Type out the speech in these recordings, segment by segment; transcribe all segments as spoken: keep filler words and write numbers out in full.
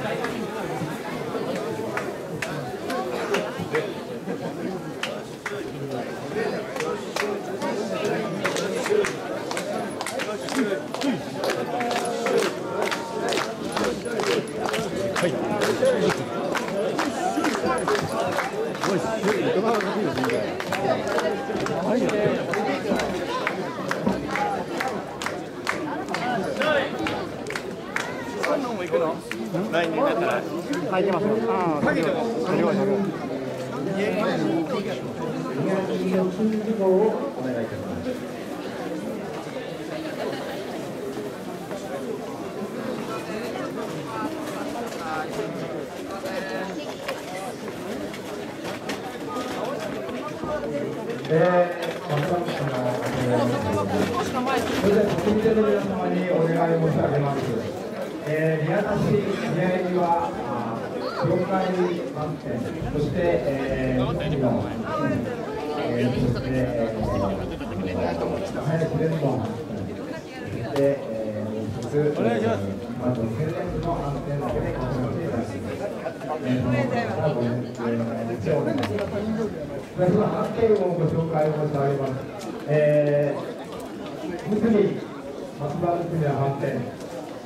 来年だったら入ってますよ。ああ、かけても。かけても。 それでは国民の皆様にお願い申し上げます。えー、宮田市宮入りは業界満点、そして、えー、時の、えー、そして、えー、早くれるの満点、そして、えー、もう一つ、まず天然の安定だけでご紹介いたします。えー、その方ご説明お願いします。それでは案件をご紹介申し上げます。えー、むすび松葉むすびは満点。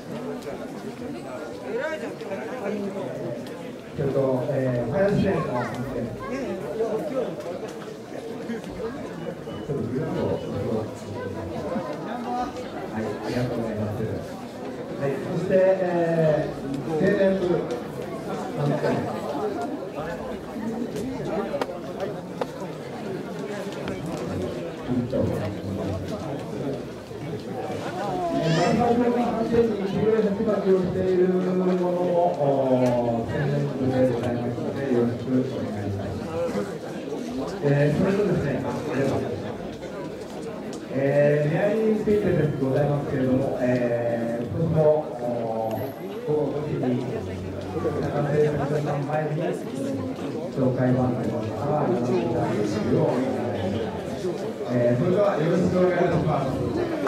それと、えー、林園の関係。ちょっとぐるっと。はい、ありがとうございます。はい、そして、えー、青年部関係。最初の関係に黄色い鉢巻きをしているものを宣伝部でございますのでよろしくお願いします。えー、それとですね、えー、見合いについてでございますけれども、えー、今年も午後ごじに中野製作所さん前に紹介番組の方はやらせていただくようお願いします。えー、それではよろしくお願いします。